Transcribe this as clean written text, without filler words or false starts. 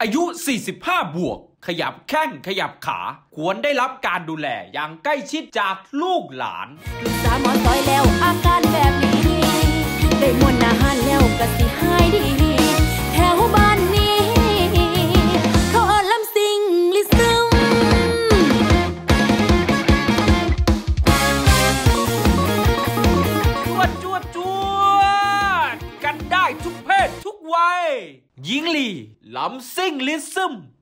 อายุ 45 บวก ขยับแข้งขยับขา ควรได้รับการดูแลอย่างใกล้ชิดจากลูกหลานสามหมอซอยแล้วอาการแบบนี้ได้มวนอาหารแล้วก็สิหายดีแถวบ้านนี้เขาเอาลำซิงลิซึมจวดกันได้ทุกเพศทุกวัยหญิงลีลำซิ่งลิซึม